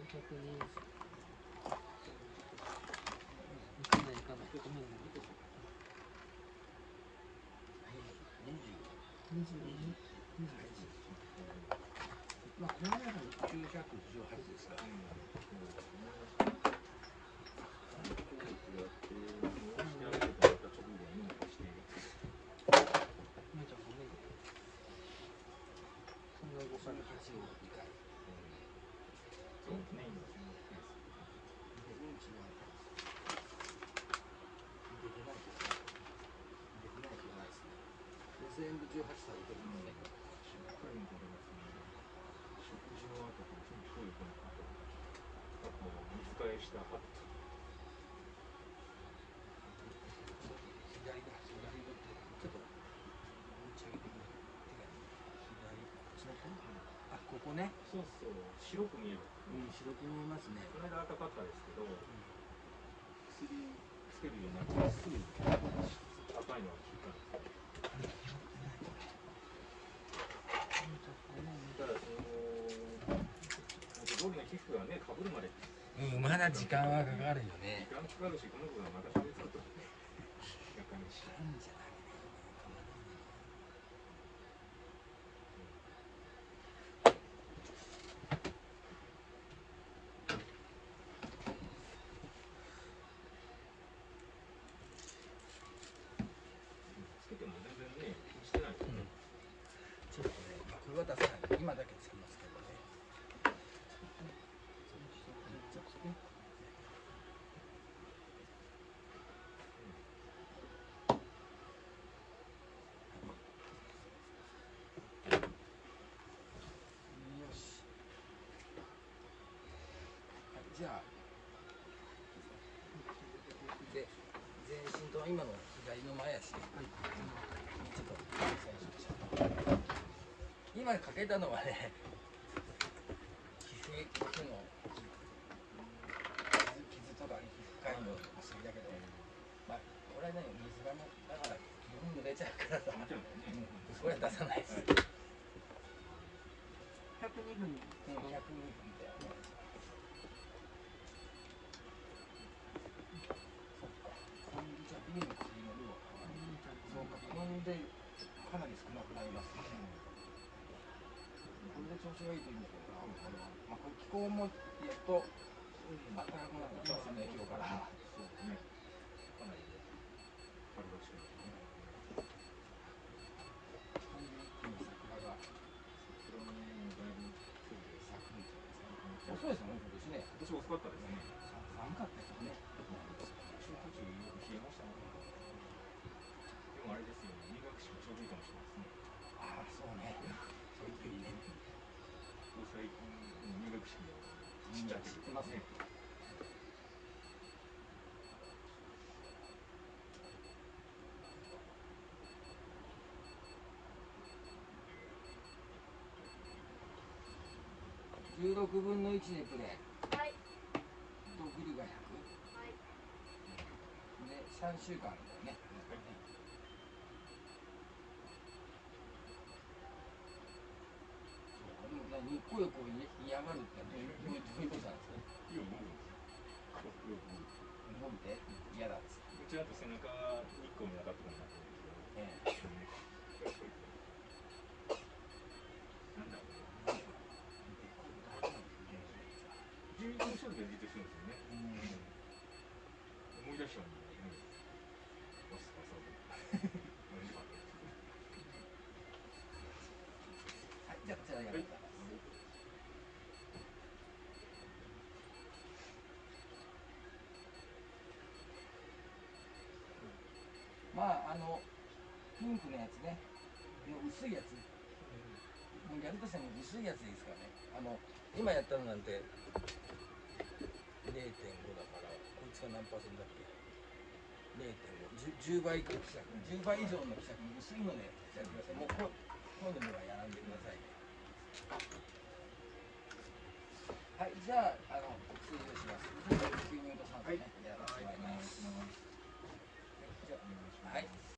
まあこの中に918ですから。全部18歳いてるんですね。しっかり食べますね。食事の後と筋トレの後、あと水替えした後。左だ、ちょっと持ち上げてください。左、あ、ここね。そうそう、白く見える。白く見えますね。この間赤かったですけど、薬つけるようになってすぐ赤いのは効かない。僕の皮膚がね、かぶるまで。まだ時間はかかるよね。時間かかるし、この子がまた喋ってくる。逆にしないんじゃない。つけても全然ね、気にしてないですね。ちょっとね、これは出さない。今だけつけますけどね。じゃあ、で全身と今の左の前足、ちょっと今かけたのはね、皮膚の傷とか皮膚科医の薬だけど、まあこれはね、水がもだから基本濡れちゃうからさ、それは出さないです。102分で。ビールの薬の量はそうか、これでかなり少なくなりますね。これで調子がいいといいんでしょうか。まあこれ気候もやっと暖かくなってきますね、今日から。そうですね。かなり春らしくなってね。一気に桜がもだいぶ距離で咲くんじゃないですか。遅いですよね、今年ね。今年遅かったですね。寒かったけどね。途中よく冷えましたね。でもあれですよね、入学式もちょうどいいかもしれないですね。ああ、そうね。ちょうどいいね。最近入学式もちっちゃく知ってますね。16分の1でプレー。はい。とグリが100。はい。で3週間だよね。日光浴を嫌がるってどういうことなんですか。いや、伸びて嫌だっつって。うちだと背中日光に当たってこなかったんですけど。なんだろう。11の人で実践するんですよね。思い出しちゃうんだよね。はい、じゃあこちらでやります。まあピンクのやつね、薄いやつ。もうやるとしても薄いやつでいいですからね。今やったのなんて 0.5 だから、こいつが何パーセントだっけ。 0.5、10倍希釈、10倍以上の希釈、薄いのでやってください。もうこういうのではやらんでくださいね。はい、じゃあ通常します。吸入と酸素ね。はい。